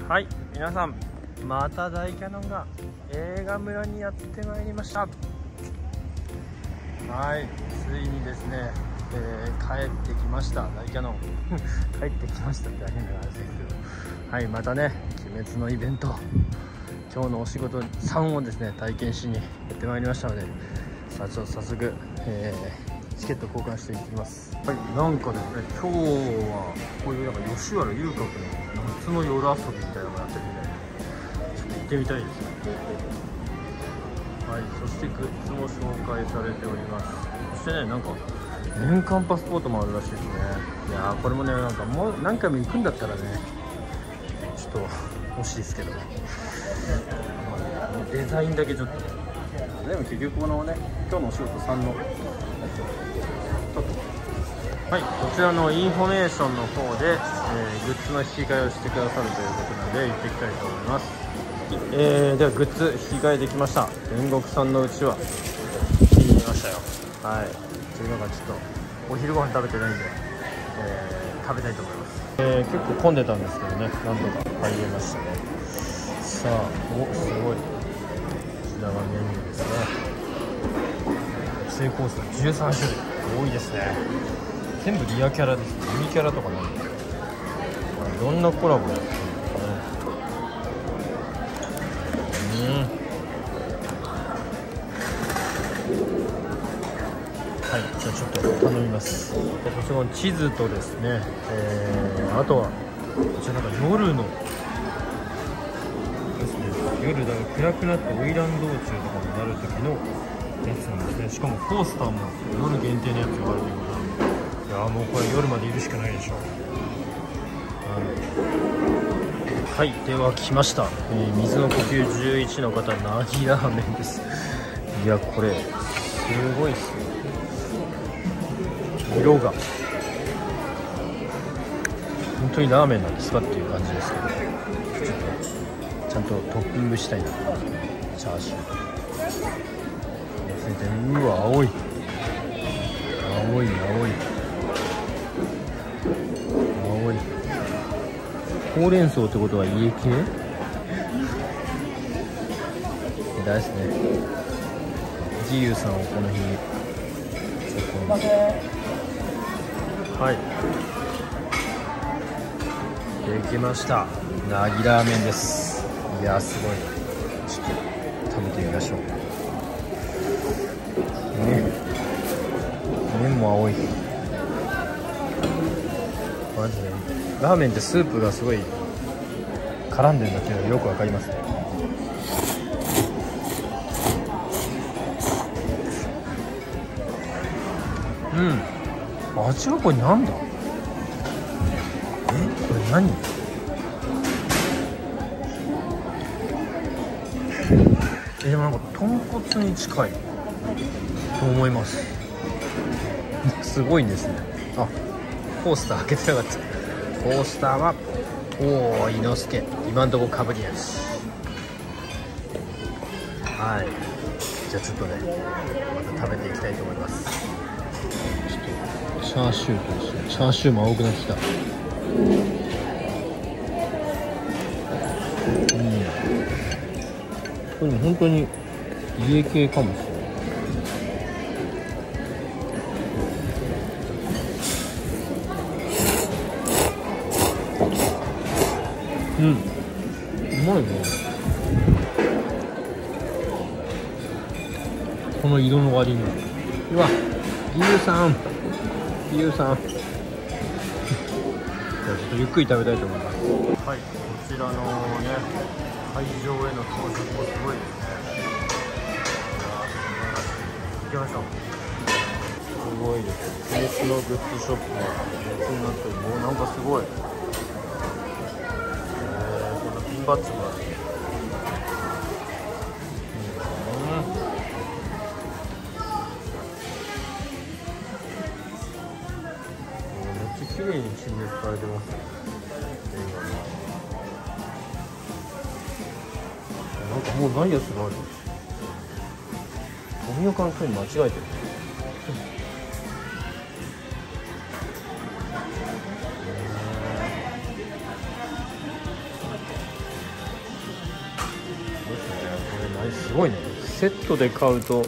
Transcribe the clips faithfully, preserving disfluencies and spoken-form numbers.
はい、皆さん、また大キャノンが映画村にやってまいりました。はい、ついにですね、えー、帰ってきました。大キャノン帰ってきましたって変な話ですけど、はい、またね、鬼滅のイベント、今日のお仕事さんをですね体験しにやってまいりましたので、さあちょっと早速、えー、チケット交換していきます。はい、なんかですね、今日はこういうなんか吉原遊郭の夏の夜遊びみたいなのがやってるんで、ちょっと行ってみたいですね。はい、そしてグッズも紹介されております。そしてね、なんか年間パスポートもあるらしいですね。いやー、これもね、なんかもう何回も行くんだったらね、ちょっと欲しいですけど、デザインだけちょっと、でも結局このね、今日のお仕事さんのはい、こちらのインフォメーションの方で、えー、グッズの引き換えをしてくださるということなので行っていきたいと思います。えー、ではグッズ引き換えできました。煉獄さんのうちわ気に入りましたよ。はい、というのがちょっとお昼ご飯食べてないんで、えー、食べたいと思います。えー、結構混んでたんですけどね、なんとか入れましたね。さあ、お、すごい、こちらがメニューですね。成コースじゅうさん種類、多いですね。全部リアキャラです。ユニキャラとかなんで、いろんなコラボやってるんですね。うん、はい、じゃあちょっと頼みます。こちらの地図とですね、えー、あとはこちらなんか夜のですね、夜だから暗くなって花魁道中とかになる時のやつなんですね。しかもコースターも夜限定のやつがあるということなんで、いやー、もうこれ夜までいるしかないでしょう。はい、はい、では来ました、えー、水の呼吸じゅういちの方、なぎラーメンです。いや、これすごいっすよ、色が本当にラーメンなんですかっていう感じですけど、ちょっとちゃんとトッピングしたいな。チャーシューついてる。うわ、青い青い青い青い。ほうれん草ってことは家系だですね。自由さんをこの日にはいできました。なぎラーメンです。いや、すごい。ちょっと食べてみましょうね。麺も青い。マジでラーメンってスープがすごい絡んでるんだっていうのがよくわかりますね。うん、味はこれなんだ。え、これ何。え、でもなんか豚骨に近いと思います。すごいんですね。あ、コースター開けてなかった。コースターはおお、伊之助、今んとこかぶりやし。はい、じゃあちょっとね、また食べていきたいと思います。ちょっとチャーシューとですね、チャーシューも青くなってきた。うん、これ本当に家系かもしれない。うん、うまいね。この色の割には。うわ、義勇さん、義勇さん。じゃあちょっとゆっくり食べたいと思います。はい、こちらのね、会場への到着もすごいですね。行きましょう。すごいです。鬼滅のグッズショップが別になってる。もうなんかすごい。ピンバッジもある。うん、めっちゃ綺麗に陳列されてますね。なんかもうないやつがある。富岡の人に間違えてる。 すごいね。セットで買うと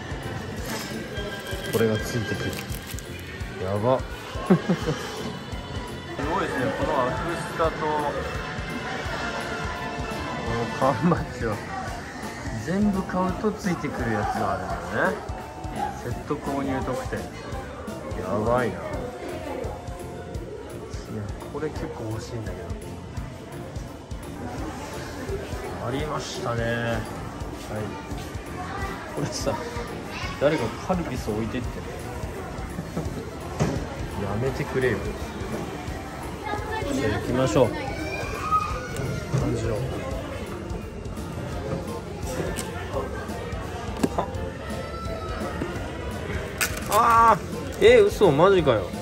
これがついてくる。やばすごいですね。このアクスタとこの缶バッジは全部買うとついてくるやつがあるんだよね。セット購入特典、やばいな。これ結構欲しいんだけど。ありましたね。はい。これさ、誰かカルピス置いてってねやめてくれよ。じゃあ行きましょう。感じよ。ああ、えー、嘘、マジかよ。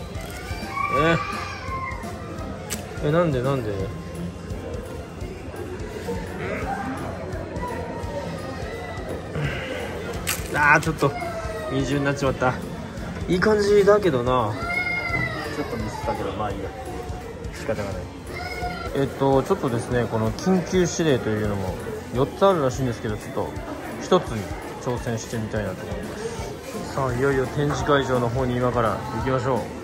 えー、え、なんでなんで。あー、ちょっと二重になっちまった。いい感じだけどな。ちょっとミスったけど、まあいいや、仕方がない。えっとちょっとですね、この緊急指令というのもよっつあるらしいんですけど、ちょっとひとつに挑戦してみたいなと思います。さあ、いよいよ展示会場の方に今から行きましょう。はい、こ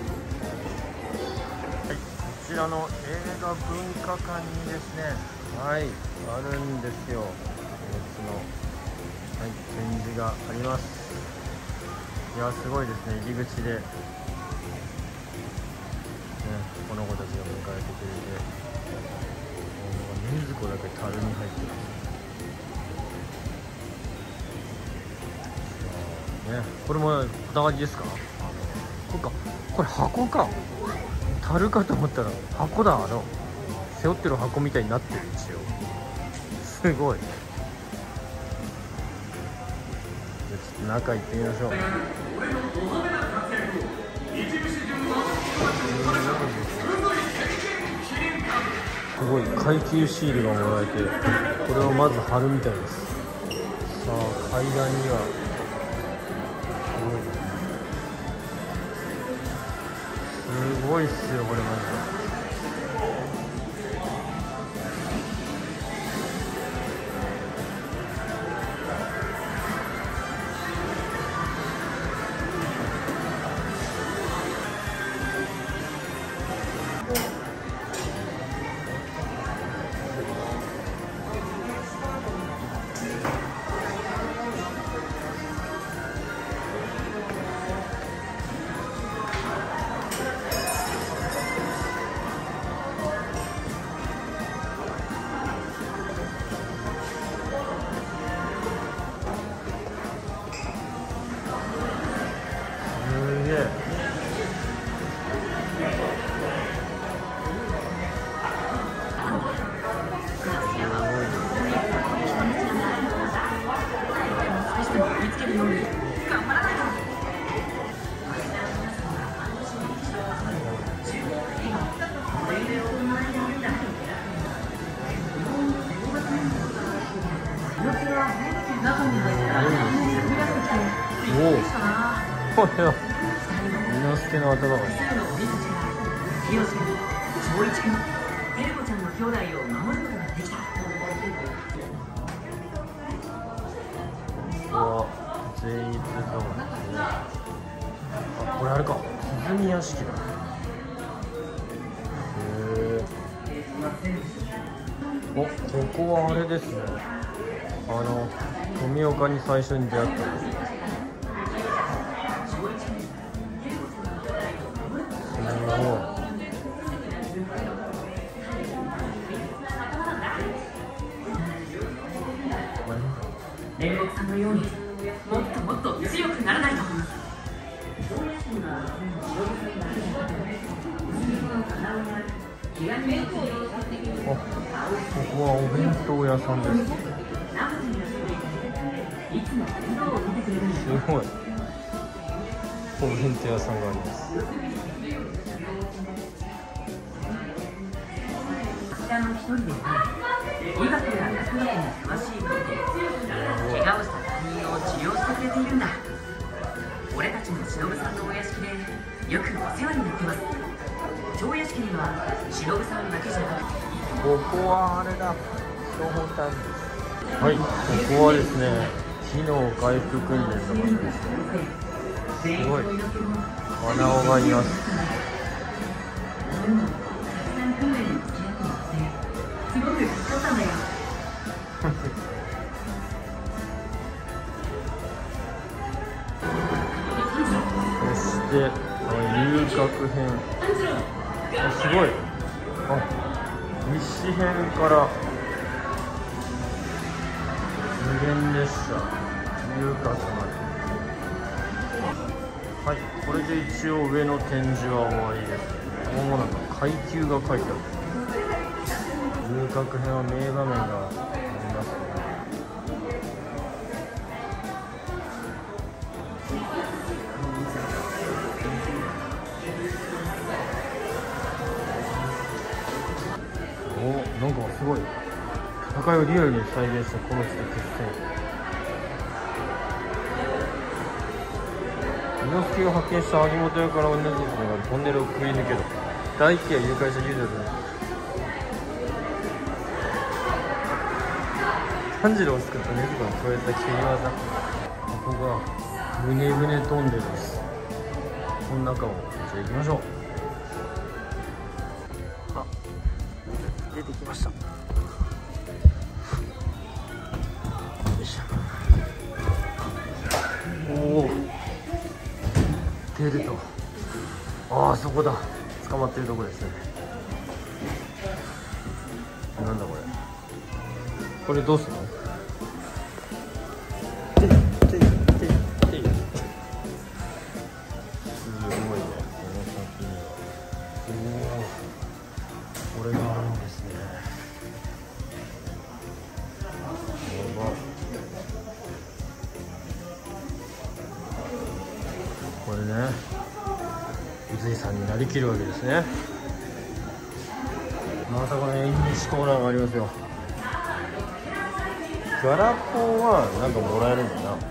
ちらの映画文化館にですね、はい、あるんですよ。別の、はい、展示があります。いや、すごいですね。入り口で、ね、この子たちが迎えてくれて、禰豆子だけ樽に入ってますね。これもこだわりですか？あのこれか、これ箱か。樽かと思ったら箱だ。あの背負ってる箱みたいになってる。一応すごい。じゃあちょっと中行ってみましょう。すごい、階級シールがもらえて、これをまず貼るみたいです。さあ、階段にはすごいっすよ、これマジで。おお、これは伊之助の頭がいい。うわ、全員通過だね。あ、これあれか、鼓屋敷だ。へえ。お、ここはあれですね。あの富岡に最初に出会ったんです。 煉獄さんのようにもっともっと強くならないと。 あ、ここはお弁当屋さんです。すごい、お弁当屋さんがあります。 こちらの一人で医学や薬学に詳しい方で怪我をした隊員を治療してくれているんだ。俺たちも忍さんのお屋敷でよくお世話になってます。長屋敷には忍さんだけじゃなくて、 ここはあれだ、標本館です。 はい、ここはですね、機能回復訓練の場所ですね。すごい穴尾がいます。そして遊郭編、あ、すごい、あ、西編から無限列車遊郭まで。はい、これで一応上の展示は終わりですね。もうなんか階級が書いてある。遊郭編は名場面がありますね。お、なんかすごい戦いをリアルに再現したこの地で決戦。伊之助が発見した萩本屋から同じですね、トンネルをくぐり抜ける大規模誘拐者ユーザーで炭治郎を救った禰豆子の超越た危険技。ここが胸胸トンネルです。この中をじゃあ行きましょう。あ、出てきました。よいしょ。おお、出ると、ああ、そこだ、捕まってるとこですね。なんだこれ、これどうすんの？ててててすごいね、この先には。おお、これがあるんですね。やば。これね、宇髄さんになりきるわけですね。またこれ縁日コーナーがありますよ。ギャラポンはなんかもらえるんだな。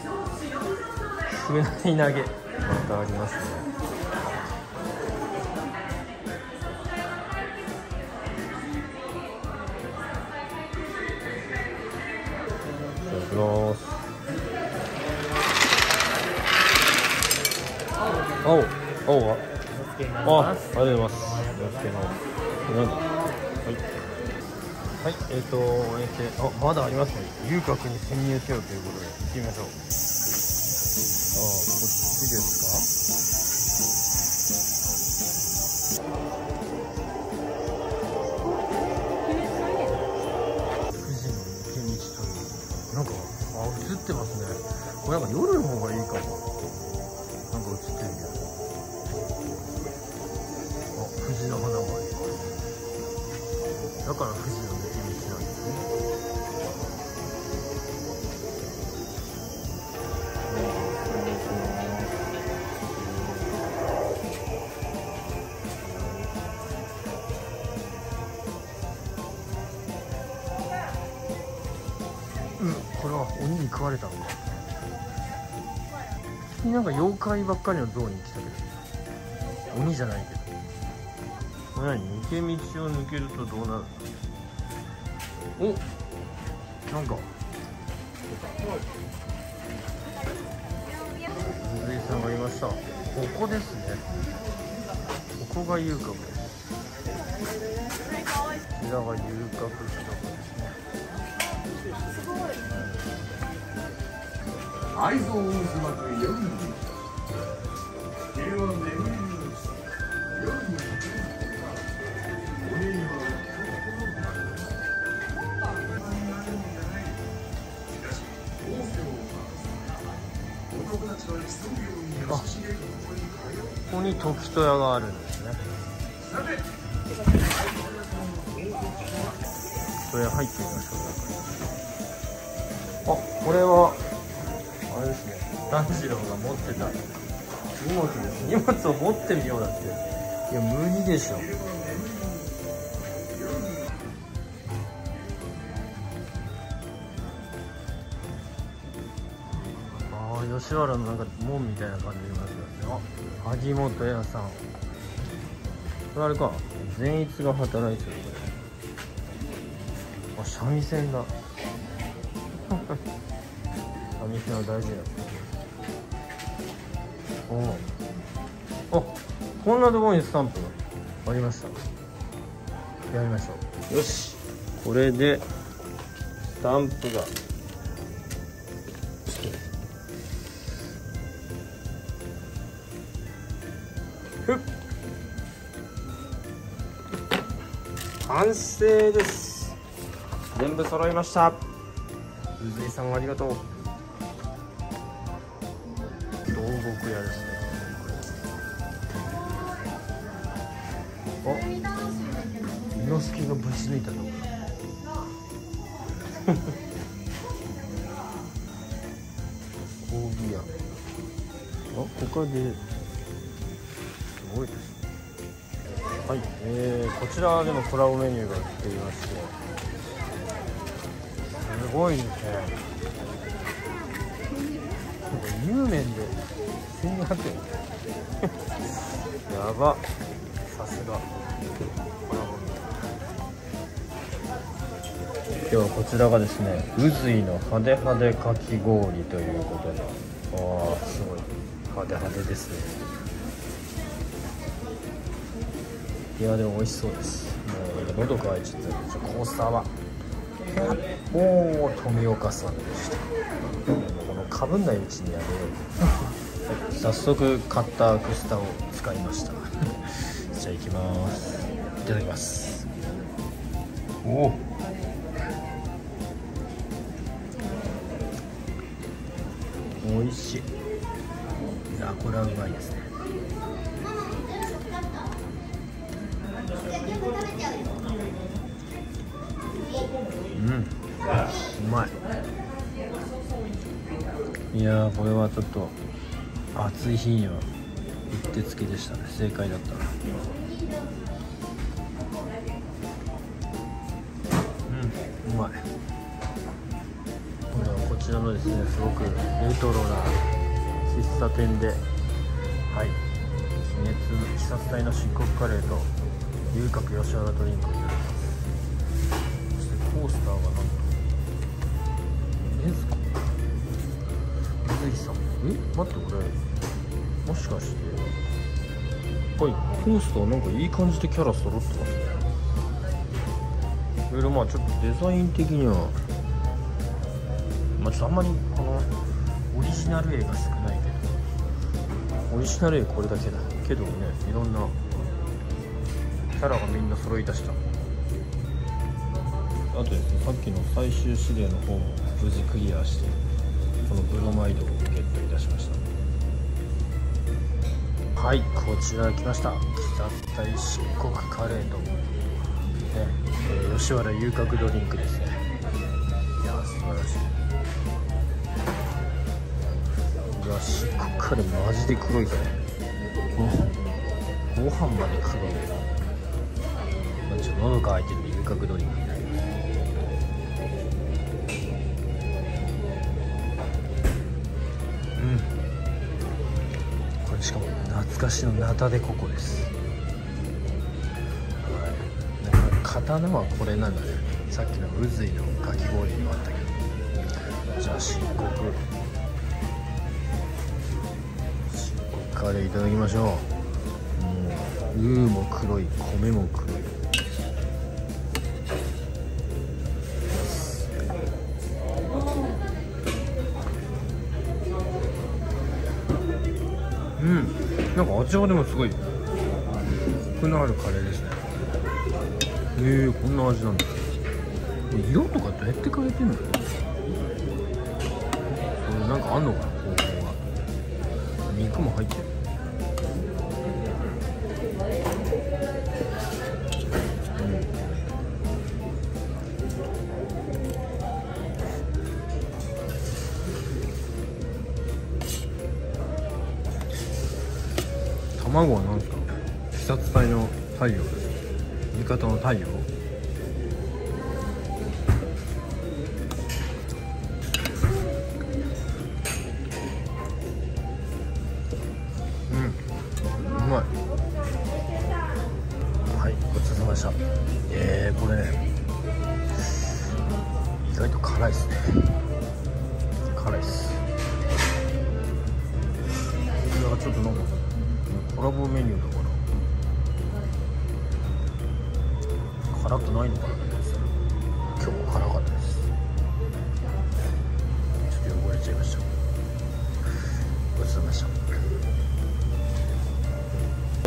船投げまたありますね。いただきます。青、青は。あ、ありがとうございます。なんだ。はい。はい、えっと、えー、あ、まだありますね。遊郭に潜入せよということで、行ってみましょう。ああ、こっちですか。富士の抜け道という。なんか、あ、映ってますね。これなんか夜の方がいいかも。なんか映ってるけど。あ、富士の花もあります。だから富士の抜け道なんですね。うん、これは鬼に食われたんだ。なんか妖怪ばっかりの像に来たけど、鬼じゃないけど。これ何、抜け道を抜けるとどうなる？お、なんか水井さんがいました。ここですね。ここが遊郭です。こちらが遊郭ってとこですね。 愛憎渦巻く夜の平和巡りの夜の俺にはあ、ここに時戸屋があるんですね。時戸屋入ってみましょう。あ、これはあれですね、炭治郎が持ってた荷物です。荷物を持ってみようだって。いや、無理でしょ。ああ、吉原のなんか門みたいな感じになってますよ。あ、萩本屋さん。これあれか、善逸が働いてる。これ、あ、三味線だ。 店の大事だよ。おお、あ、こんなところにスタンプがありました。やりましょう。よし、これでスタンプがふっ完成です。全部揃いました。うずいさんありがとう。牢獄屋ですね。あ、伊之助がぶち抜いたのコーギ屋。あ、他ですごいですね。はい、えー、こちらでもコラボメニューが売っていまして、すごいですね。乳麺でせんにひゃくえんやば、さすがコラボメニュー。今日はこちらがですね、うずいの派手派手かき氷ということで、あー、すごい派手派手ですね。いやでも美味しそうです。もう喉乾いちゃった。コースターはおお、富岡さんでした。このかぶんないうちにやめよう。早速カッタークスタを使いました。じゃあ行きます。いただきます。おお、美味しい。いや、これはうまいですね。うん、うまい。いやー、これはちょっと暑い日にはうってつけでしたね。正解だったな。うん、うまい。これはこちらのですね、すごくレトロな喫茶店で、はい、鬼滅鬼殺隊の漆黒カレーと遊郭吉原ドリンクをいただきます。そしてコースターがなんとえずこ水木さん、え、待って、これもしかして、はい、コースターなんかいい感じでキャラ揃ってますね。いろいろまあちょっとデザイン的にはまあちょっとあんまりこのオリジナル絵が少ないけど、オリジナル絵これだけだけどね、いろんなキャラがみんな揃い出した。あとですね、さっきの最終指令の方も無事クリアして、このブロマイドをゲットいたしました。はい、こちら来ました。鬼殺隊漆黒カレーと、ねえー、吉原遊郭ドリンクですね。いやー、素晴らしい。いや、漆黒カレーマジで黒いから、ご飯まで黒い。ちょっと喉乾いてる遊郭ドリンクになります。うん、これしかも懐かしのナタデココです。はい、なんか刀はこれなんだね。さっきのうずいのかき氷にもあったけど。じゃあ漆黒漆黒カレーいただきましょう。もうルーも黒い、米も黒い。うん、なんか味はでもすごいコクのあるカレーですね。えー、こんな味なんだ。色とかどうやって変えてんの？これなんかあんのかな、方法が。肉も入ってる。卵は何ですか？鬼殺隊の太陽です。味方の太陽。うん、うまい。はい、ごちそうさまでした。えー、これね、意外と辛いですね。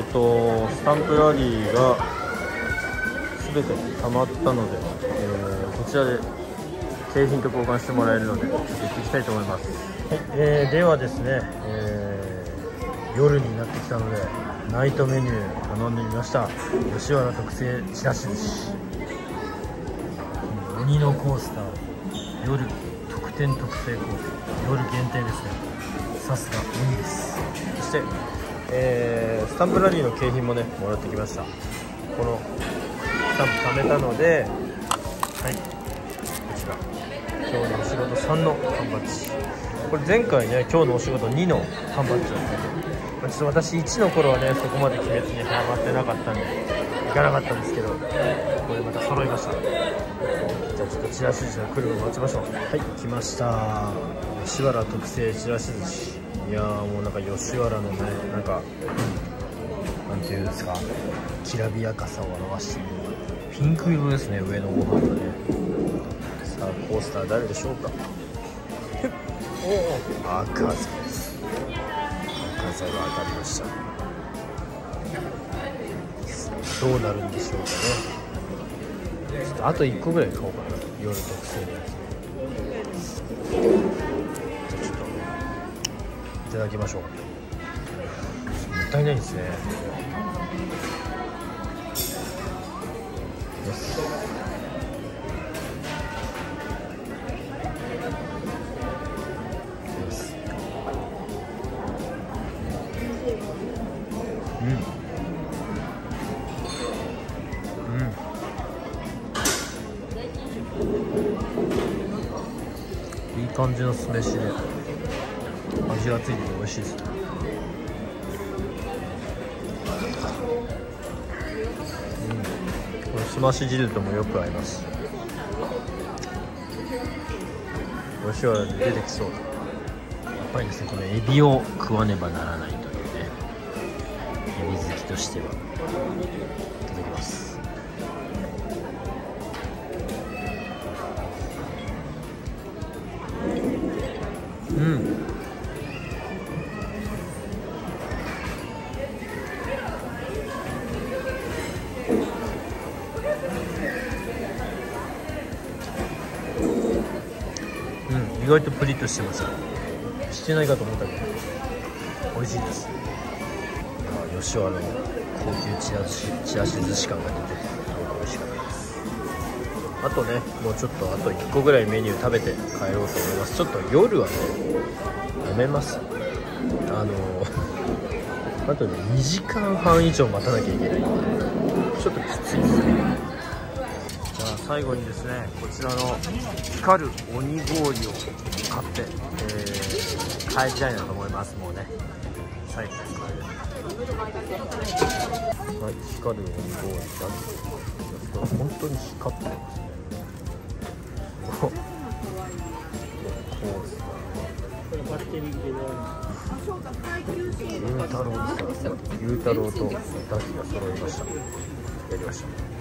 えっとスタンプラリーが全て溜まったので、えー、こちらで景品と交換してもらえるのでちょっと行っていきたいと思います。はい、えー、ではですね、えー、夜になってきたのでナイトメニュー頼んでみました。吉原特製ちらし寿司、鬼のコースター、夜特典特製コース、夜限定ですね。さすが鬼です。そして、えー、スタンプラリーの景品もねもらってきました。このスタンプ貯めたので、はい、こちら今日のお仕事さんの缶バッジ、これ前回ね今日のお仕事にの缶バッジだったんで、まあ、ちょっと私いちの頃はねそこまで鬼滅にハマってなかったんで行かなかったんですけど、これまた揃いました。じゃあちょっとちらし寿司が来るのを待ちましょう。はい、来ました。吉原特製ちらし寿司。いやーもうなんか吉原のねなんかなんていうんですか、きらびやかさを表しているピンク色ですね、上のご飯がね。さあコースター誰でしょうか。おお、赤座です。赤座が当たりました。どうなるんでしょうかね。ちょっとあといっこぐらい買おうかな、夜特製のやつ。じゃあちょっといただきましょう。もったいないですね。よし、うんうん、いい感じの酢飯で味がついてて美味しいですね。うん、これすまし汁ともよく合います。吉原に出てきそう。やっぱりですね、このエビを食わねばならないというね、エビ好きとしては。いただきます。うん、うん、意外とプリッとしてます。してないかと思ったけど美味しいです。吉原の高級ちらしちらし寿司感が出て美味しかったです。あとねもうちょっとあといっこぐらいメニュー食べて帰ろうと思います。ちょっと夜はねやめます。あのあとねにじかんはん以上待たなきゃいけないんでちょっときついですね。じゃあ最後にですねこちらの光る鬼氷を買って、えー、帰りたいなと思います。もうね最後に帰る。はい、光る鬼氷だけ本当に光ってますね。コースゆうたろうさん、ゆうたろうとダキが揃いました。やりました。